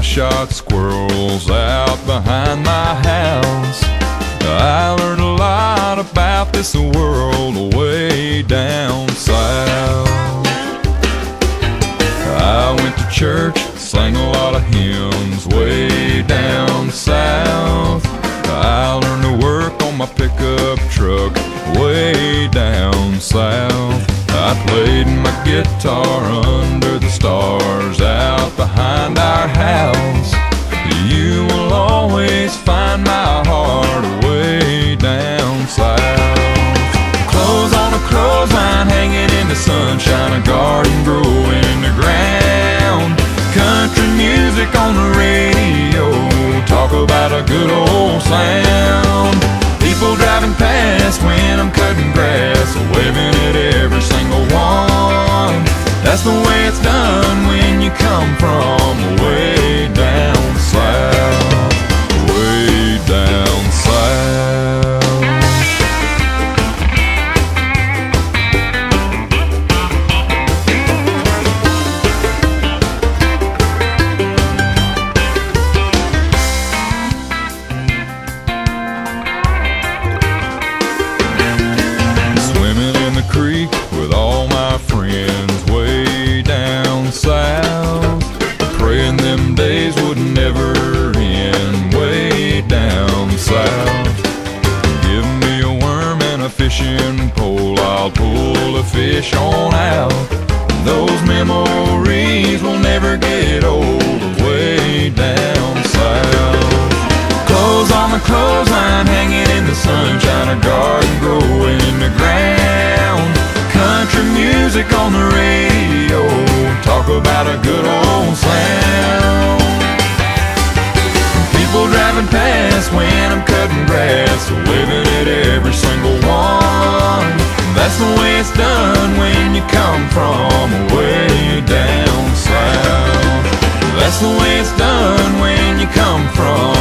shot squirrels out behind my house. I learned a lot about this world way down south. I went to church, sang a lot of hymns way down south. I learned to work on my pickup truck way down south. I played my guitar under the stars out behind our house. You will always find my heart way down south. Clothes on a clothesline hanging in the sunshine, a garden growing in the ground. Country music on the radio, talk about a good old sound. People driving past when I'm cutting grass, waving at every single one. That's the way it's done when you come from way down south, way down south. Swimming in the creek with all my friends way down south, praying them days would never end way down south. Give me a worm and a fishing pole, I'll pull a fish on out. Those memories will never get old way down south. Clothes on the clothesline hanging in the sunshine, a garden growing in the ground. Country music on the radio, talk about a good old sound. People driving past when I'm cutting grass, waving at every single one. That's the way it's done when you come from way down south. That's the way it's done when you come from